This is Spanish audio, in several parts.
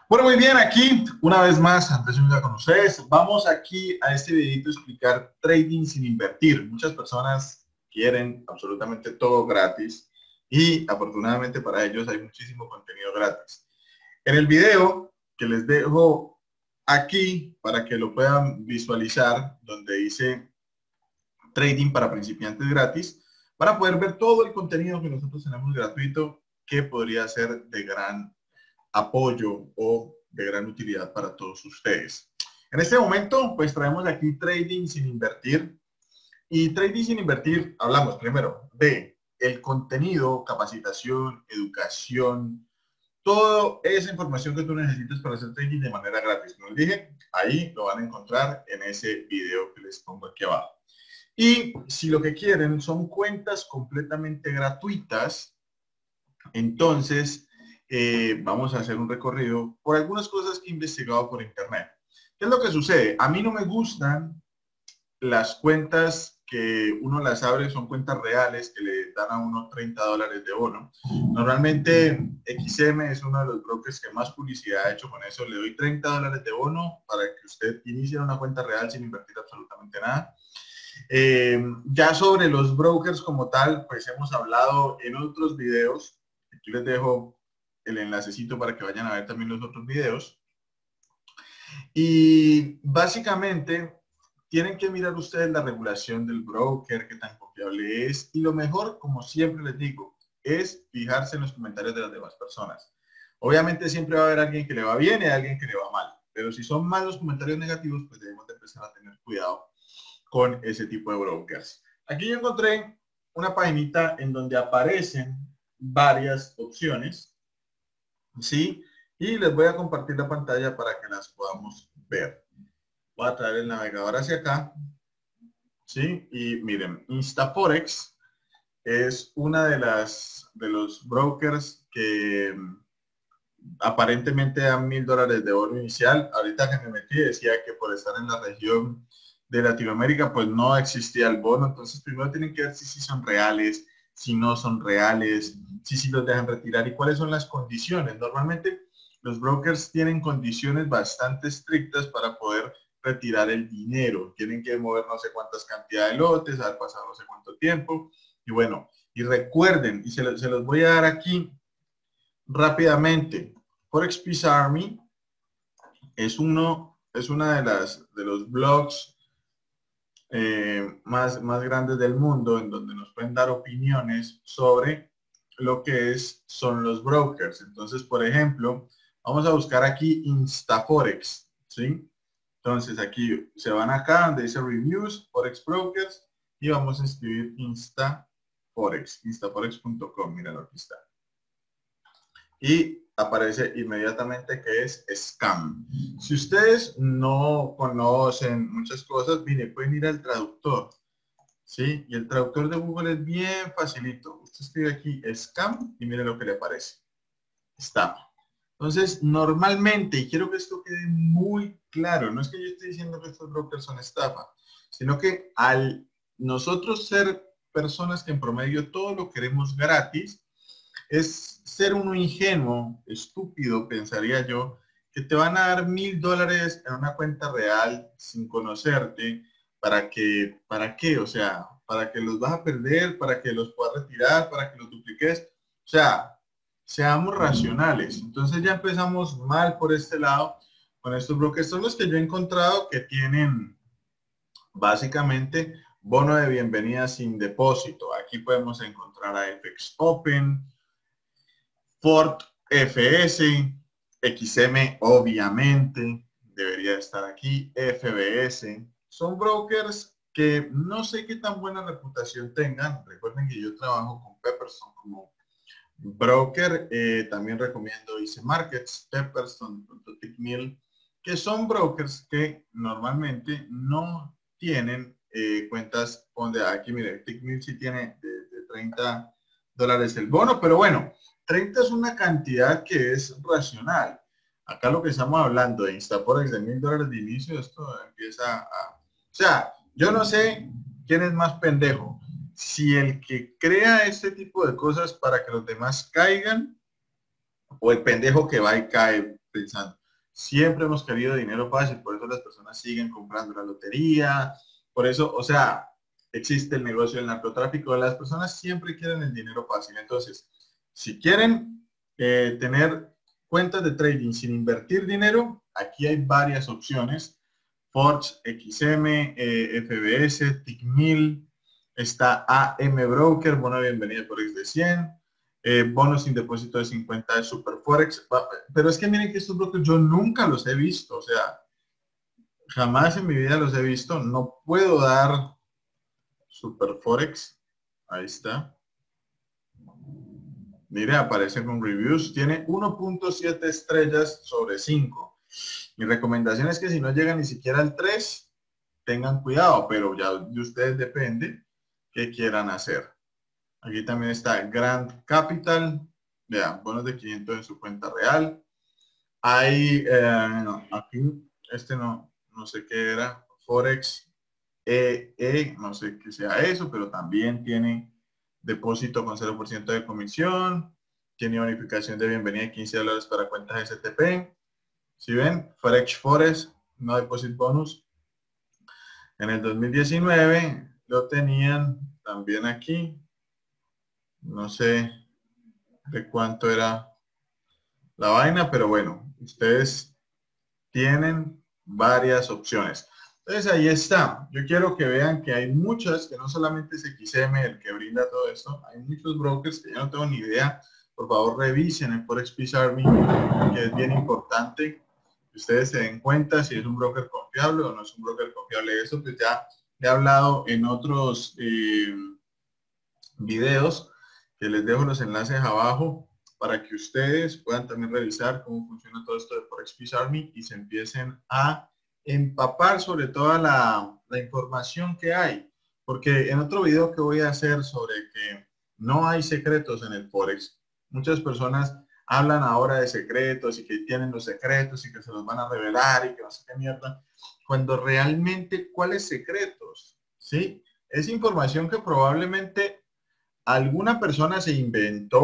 Bueno, muy bien, aquí una vez más, Andrés Zúñiga con ustedes. Vamos aquí a este videito a explicar trading sin invertir. Muchas personas quieren absolutamente todo gratis y afortunadamente para ellos hay muchísimo contenido gratis. En el video que les dejo aquí para que lo puedan visualizar, donde dice trading para principiantes gratis, para poder ver todo el contenido que nosotros tenemos gratuito que podría ser de gran apoyo o de gran utilidad para todos ustedes. En este momento, pues traemos aquí trading sin invertir. Y trading sin invertir, hablamos primero de el contenido, capacitación, educación, toda esa información que tú necesitas para hacer trading de manera gratis. Como les dije, ahí lo van a encontrar en ese video que les pongo aquí abajo. Y si lo que quieren son cuentas completamente gratuitas, entonces vamos a hacer un recorrido por algunas cosas que he investigado por internet. ¿Qué es lo que sucede? A mí no me gustan las cuentas que uno las abre, son cuentas reales que le dan a uno $30 de bono. Normalmente XM es uno de los brokers que más publicidad ha hecho con eso. Le doy $30 de bono para que usted inicie una cuenta real sin invertir absolutamente nada. Ya sobre los brokers como tal, pues hemos hablado en otros videos. Aquí les dejo el enlacecito para que vayan a ver también los otros videos. Y básicamente tienen que mirar ustedes la regulación del broker, qué tan confiable es. Y lo mejor, como siempre les digo, es fijarse en los comentarios de las demás personas. Obviamente siempre va a haber alguien que le va bien y alguien que le va mal. Pero si son malos comentarios negativos, pues debemos de empezar a tener cuidado con ese tipo de brokers. Aquí yo encontré una paginita en donde aparecen varias opciones, ¿sí? Y les voy a compartir la pantalla para que las podamos ver. Voy a traer el navegador hacia acá, ¿sí? Y miren, Instaforex es una de los brokers que aparentemente dan $1000 de bono inicial. Ahorita que me metí decía que por estar en la región de Latinoamérica pues no existía el bono. Entonces primero tienen que ver si son reales, si no son reales, si los dejan retirar y cuáles son las condiciones. Normalmente los brokers tienen condiciones bastante estrictas para poder retirar el dinero. Tienen que mover no sé cuántas cantidades de lotes, haber pasado no sé cuánto tiempo. Y bueno, y recuerden, y se los voy a dar aquí rápidamente. Forex Army es una de los blogs más grandes del mundo en donde nos pueden dar opiniones sobre lo que son los brokers. Entonces, por ejemplo, vamos a buscar aquí Instaforex, ¿sí? Entonces aquí se van acá donde dice Reviews, Forex Brokers y vamos a escribir Instaforex, instaforex.com, mira lo que está. Y aparece inmediatamente que es scam. Si ustedes no conocen muchas cosas, mire, pueden ir al traductor, ¿sí? Y el traductor de Google es bien facilito. Usted escribe aquí scam y mire lo que le aparece. Estafa. Entonces, normalmente, y quiero que esto quede muy claro, no es que yo esté diciendo que estos brokers son estafa, sino que al nosotros ser personas que en promedio todo lo queremos gratis, es ser uno ingenuo, estúpido, pensaría yo, que te van a dar $1000 en una cuenta real sin conocerte. ¿Para qué? O sea, ¿para que los vas a perder? ¿Para que los puedas retirar? ¿Para que los dupliques? O sea, seamos racionales. Entonces ya empezamos mal por este lado con estos brokers. Son los que yo he encontrado que tienen básicamente bono de bienvenida sin depósito. Aquí podemos encontrar a FX Open, Ford FS, XM obviamente debería estar aquí, FBS. Son brokers que no sé qué tan buena reputación tengan. Recuerden que yo trabajo con Pepperson como broker. También recomiendo Easy Markets, Pepperson, TickMill, que son brokers que normalmente no tienen cuentas donde aquí, mire, TickMill sí tiene de $30 el bono, pero bueno, 30 es una cantidad que es racional. Acá lo que estamos hablando de Instaforex de $1000 de inicio, esto empieza a... O sea, yo no sé quién es más pendejo. Si el que crea este tipo de cosas para que los demás caigan o el pendejo que va y cae pensando. Siempre hemos querido dinero fácil, por eso las personas siguen comprando la lotería, por eso, o sea, existe el negocio del narcotráfico, las personas siempre quieren el dinero fácil. Entonces, si quieren tener cuentas de trading sin invertir dinero, aquí hay varias opciones. Forex, XM, FBS, TIC1000, está AM Broker, bono de bienvenida Forex de 100, bonos sin depósito de 50 de Super Forex. Pero es que miren que estos brokers yo nunca los he visto, o sea, jamás en mi vida los he visto. No puedo dar Super Forex, ahí está. Mire, aparece con reviews, tiene 1.7 estrellas sobre 5. Mi recomendación es que si no llegan ni siquiera al 3, tengan cuidado, pero ya de ustedes depende qué quieran hacer. Aquí también está Grand Capital, vean, bonos de 500 en su cuenta real. Hay, no, aquí, no sé qué era, Forex no sé qué sea eso, pero también tiene depósito con 0% de comisión, tiene bonificación de bienvenida de $15 para cuentas STP. Si ven, Forex Forest, no deposit bonus. En el 2019 lo tenían también aquí. No sé de cuánto era la vaina, pero bueno, ustedes tienen varias opciones. Entonces ahí está. Yo quiero que vean que hay muchas, que no solamente es XM el que brinda todo esto, hay muchos brokers que yo no tengo ni idea. Por favor, revisen el ForexPeace Army, que es bien importante que ustedes se den cuenta si es un broker confiable o no es un broker confiable. Eso pues ya he hablado en otros videos, que les dejo los enlaces abajo para que ustedes puedan también revisar cómo funciona todo esto de ForexPeace Army y se empiecen a empapar sobre toda la información que hay. Porque en otro video que voy a hacer sobre que no hay secretos en el Forex, muchas personas hablan ahora de secretos y que tienen los secretos y que se los van a revelar y que no sé qué mierda, cuando realmente, ¿cuáles secretos? ¿Sí? Es información que probablemente alguna persona se inventó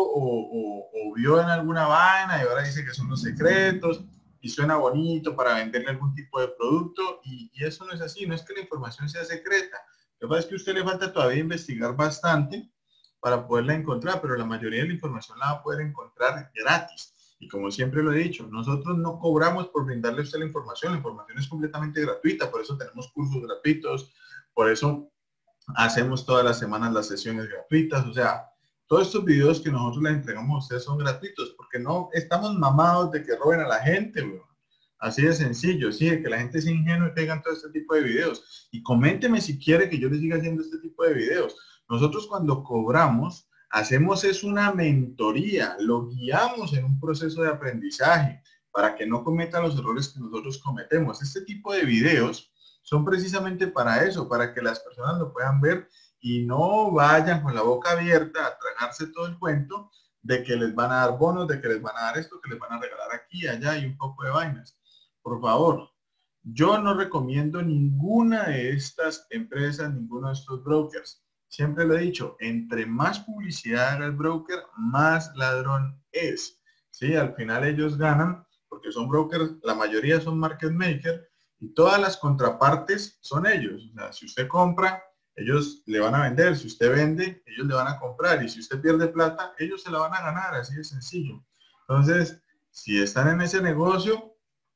o vio en alguna vaina y ahora dice que son los secretos y suena bonito para venderle algún tipo de producto y eso no es así, no es que la información sea secreta. Lo que pasa es que a usted le falta todavía investigar bastante para poderla encontrar, pero la mayoría de la información la va a poder encontrar gratis. Y como siempre lo he dicho, nosotros no cobramos por brindarle a usted la información es completamente gratuita, por eso tenemos cursos gratuitos, por eso hacemos todas las semanas las sesiones gratuitas, o sea, todos estos videos que nosotros les entregamos a ustedes son gratuitos, porque no estamos mamados de que roben a la gente, weón. Así de sencillo, sí, de que la gente es ingenua y tengan todo este tipo de videos. Y coménteme si quiere que yo les siga haciendo este tipo de videos. Nosotros cuando cobramos, hacemos es una mentoría, lo guiamos en un proceso de aprendizaje para que no cometa los errores que nosotros cometemos. Este tipo de videos son precisamente para eso, para que las personas lo puedan ver y no vayan con la boca abierta a tragarse todo el cuento de que les van a dar bonos, de que les van a dar esto, que les van a regalar aquí, allá y un poco de vainas. Por favor, yo no recomiendo ninguna de estas empresas, ninguno de estos brokers. Siempre lo he dicho, entre más publicidad haga el broker, más ladrón es. Sí, al final ellos ganan porque son brokers, la mayoría son market makers, y todas las contrapartes son ellos. O sea, si usted compra, ellos le van a vender. Si usted vende, ellos le van a comprar. Y si usted pierde plata, ellos se la van a ganar. Así de sencillo. Entonces, si están en ese negocio,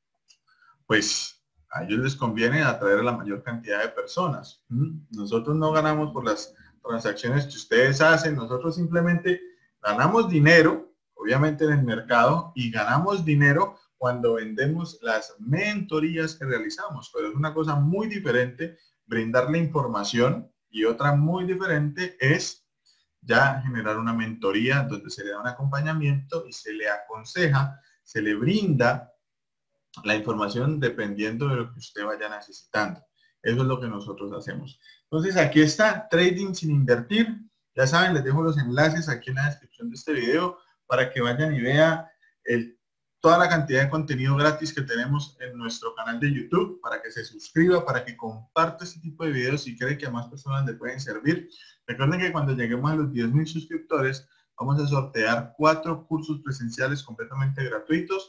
pues a ellos les conviene atraer a la mayor cantidad de personas. Nosotros no ganamos por las transacciones que ustedes hacen. Nosotros simplemente ganamos dinero, obviamente en el mercado, y ganamos dinero cuando vendemos las mentorías que realizamos. Pero es una cosa muy diferente brindarle información y otra muy diferente es ya generar una mentoría donde se le da un acompañamiento y se le aconseja, se le brinda la información dependiendo de lo que usted vaya necesitando. Eso es lo que nosotros hacemos. Entonces aquí está, Trading sin invertir. Ya saben, les dejo los enlaces aquí en la descripción de este video para que vayan y vean toda la cantidad de contenido gratis que tenemos en nuestro canal de YouTube, para que se suscriba, para que comparta este tipo de videos si cree que a más personas le pueden servir. Recuerden que cuando lleguemos a los 10,000 suscriptores, vamos a sortear 4 cursos presenciales completamente gratuitos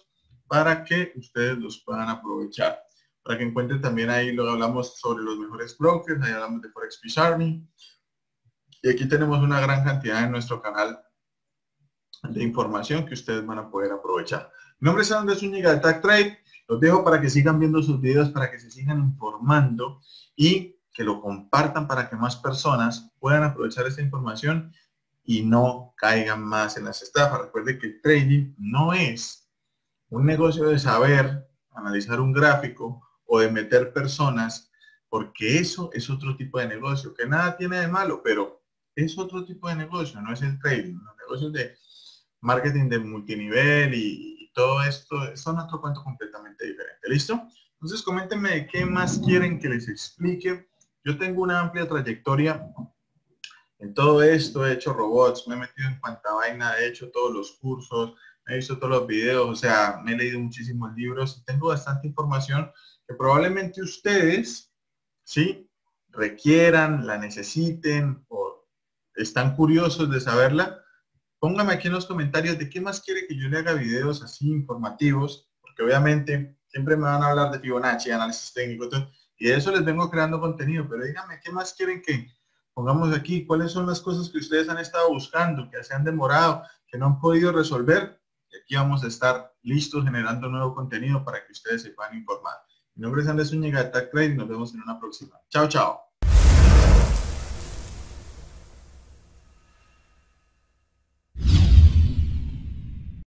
para que ustedes los puedan aprovechar. Para que encuentren también ahí, lo hablamos sobre los mejores brokers, ahí hablamos de Forex Army. Y aquí tenemos una gran cantidad en nuestro canal de información que ustedes van a poder aprovechar. Mi nombre es Andrés Zúñiga de Tag Trade. Los dejo para que sigan viendo sus videos, para que se sigan informando y que lo compartan para que más personas puedan aprovechar esta información y no caigan más en las estafas. Recuerde que el trading no es un negocio de saber analizar un gráfico o de meter personas, porque eso es otro tipo de negocio, que nada tiene de malo, pero es otro tipo de negocio, no es el trading. Los negocios de marketing de multinivel y todo esto son otro cuento completamente diferente. ¿Listo? Entonces coméntenme de qué más quieren que les explique. Yo tengo una amplia trayectoria en todo esto, he hecho robots, me he metido en cuanta vaina, he hecho todos los cursos, he visto todos los videos, o sea, me he leído muchísimos libros y tengo bastante información que probablemente ustedes, ¿sí?, requieran, la necesiten o están curiosos de saberla. Póngame aquí en los comentarios de qué más quiere que yo le haga videos así informativos, porque obviamente siempre me van a hablar de Fibonacci, análisis técnico, y de eso les vengo creando contenido, pero díganme qué más quieren que pongamos aquí, cuáles son las cosas que ustedes han estado buscando, que se han demorado, que no han podido resolver, y aquí vamos a estar listos generando nuevo contenido para que ustedes se puedan informar. Mi nombre es Andrés Zúñiga de Tag Trade y nos vemos en una próxima. Chao, chao.